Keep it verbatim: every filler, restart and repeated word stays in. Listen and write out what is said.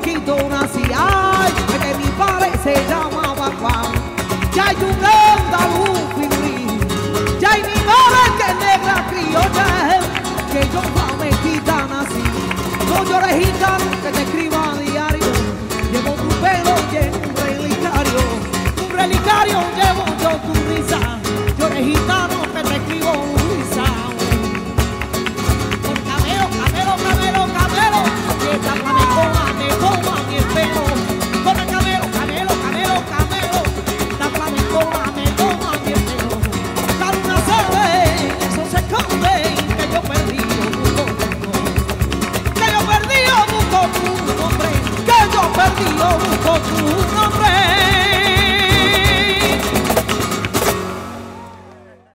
flamenquito nací, ay, que mi padre se llamaba Juan. Ya hay un andaluz figurín, ya hay mi madre que es negra criolla, que yo flamenquita nací. No llores gitano que te escriba a diario, llevo tu pelo lleno un relicario, un relicario llevo yo tu risa. Llores gitano que te escribo un risa. Por camelo, camelo, camelo, camelo, y esta flamencona me toma mi pelo. Por el camelo, camelo, camelo, camelo, esta flamencona me toma mi pelo. La luna se ve, eso se esconde, que yo perdí busco tu nombre, que yo perdí busco tu nombre, que yo perdí busco